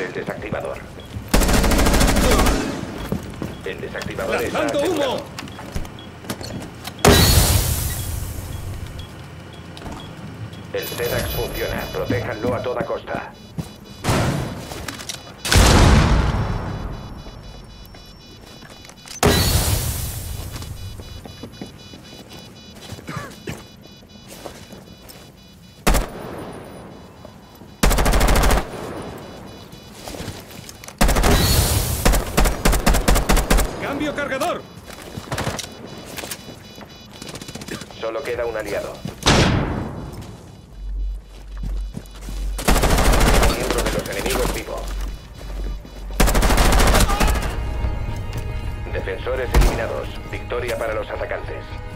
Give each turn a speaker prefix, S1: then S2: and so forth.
S1: el desactivador. El desactivador está
S2: ¡Lanzando
S1: asegurado.
S2: humo!
S1: El SEDAX funciona. Protéjanlo a toda costa.
S2: ¡Cambio cargador!
S1: Solo queda un aliado. Miembro de los enemigos vivo. Defensores eliminados. Victoria para los atacantes.